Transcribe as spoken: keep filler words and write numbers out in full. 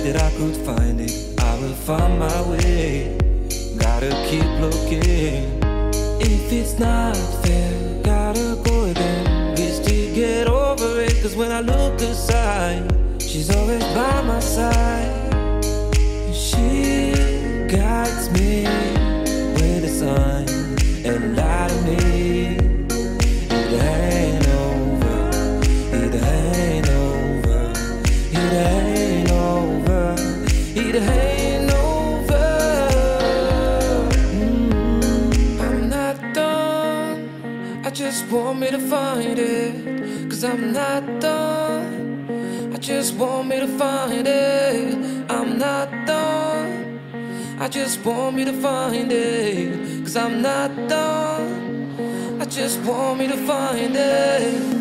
that I could find it, I will find my way. Gotta keep looking. If it's not fair, gotta go again. Wish to get over it, cause when I look aside, she's always by my side. She guides me with a sign and lie to me. It ain't over, it ain't over, it ain't over, it ain't over. Mm, I'm not done, I just want me to find it. Cause I'm not done, I just want me to find it. I'm not done, I just want me to find it. Cause I'm not done, I just want me to find it.